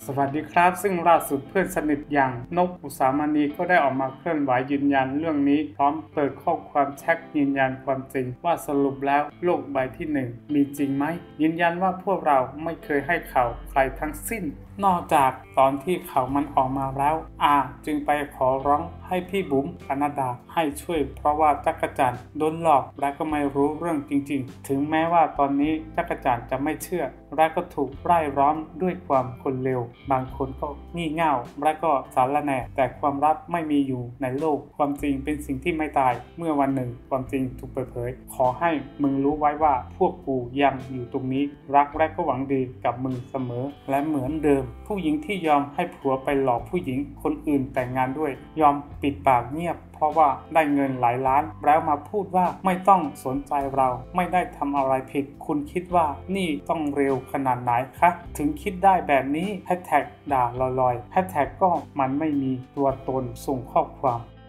สวัสดีครับซึ่งล่าสุดเพื่อนสนิทอย่างนกอุสามณีก็ได้ออกมาเคลื่อนไหวยืนยันเรื่องนี้พร้อมเปิดข้อความแชทยืนยันความจริงว่าสรุปแล้วโลกใบที่1มีจริงไหมยืนยันว่าพวกเราไม่เคยให้ข่าวใครทั้งสิ้นนอกจากตอนที่ข่าวมันออกมาแล้วจึงไปขอร้องให้พี่บุ๋มปนัดดาให้ช่วยเพราะว่าจักรจันทร์โดนหลอกและก็ไม่รู้เรื่องจริงๆถึงแม้ว่าตอนนี้จักรจันทร์จะไม่เชื่อและก็ถูกร่ายล้อมด้วยความคนเลวบางคนก็งี่เง่าและก็สารแหน่แต่ความลับไม่มีอยู่ในโลกความจริงเป็นสิ่งที่ไม่ตายเมื่อวันหนึ่งความจริงถูกเปิดเผยขอให้มึงรู้ไว้ว่าพวกกูยังอยู่ตรงนี้รักและก็หวังดีกับมึงเสมอและเหมือนเดิมผู้หญิงที่ยอมให้ผัวไปหลอกผู้หญิงคนอื่นแต่งงานด้วยยอมปิดปากเงียบเพราะว่าได้เงินหลายล้านแล้วมาพูดว่าไม่ต้องสนใจเราไม่ได้ทำอะไรผิดคุณคิดว่านี่ต้องเร็วขนาดไหนคะถึงคิดได้แบบนี้แฮชแท็กด่าลอยๆแฮชแท็กก็มันไม่มีตัวตนส่งข้อความ